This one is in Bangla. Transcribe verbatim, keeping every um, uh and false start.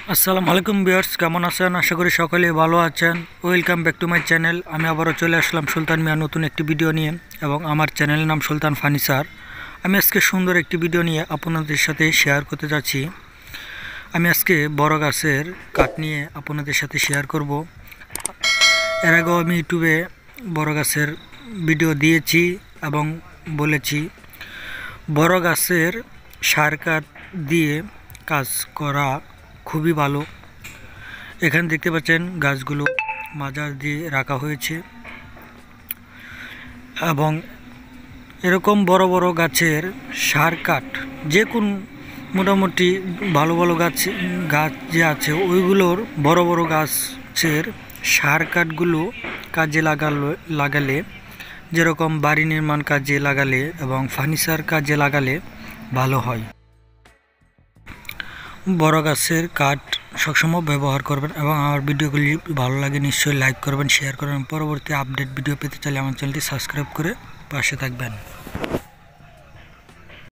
আসসালামু আলাইকুম ভিউয়ার্স, কেমন আছেন? আশা করি সকলেই ভালো আছেন। Welcome back to my channel. আমি আবারও চলে আসলাম সুলতান মিয়া নতুন একটি ভিডিও নিয়ে, এবং আমার চ্যানেলের নাম সুলতান ফার্নিচার। আমি আজকে সুন্দর একটি ভিডিও নিয়ে আপনাদের সাথে শেয়ার করতে যাচ্ছি। আমি আজকে বড় গাছের কাঠ নিয়ে আপনাদের সাথে শেয়ার করব। এর আগেও আমি ইউটিউবে বড় গাছের ভিডিও দিয়েছি এবং বলেছি বড় গাছের সার কাঠ দিয়ে কাজ করা খুবই ভালো। এখানে দেখতে পাচ্ছেন গাছগুলো মাজার দিয়ে রাখা হয়েছে, এবং এরকম বড় বড় গাছের সার কাঠ যে কোন মোটামুটি ভালো ভালো গাছ গাছ যে আছে ওইগুলোর বড় বড় গাছের সার কাঠগুলো কাজে লাগালো লাগালে যেরকম বাড়ি নির্মাণ কাজে লাগালে এবং ফার্নিচার কাজে লাগালে ভালো হয়। বড় গাছের কাঠ সবসময় ব্যবহার করবেন, এবং আমার ভিডিওগুলি ভালো লাগে নিশ্চয়ই লাইক করবেন, শেয়ার করবেন। পরবর্তী আপডেট ভিডিও পেতে চাইলে আমার চ্যানেলটি সাবস্ক্রাইব করে পাশে থাকবেন।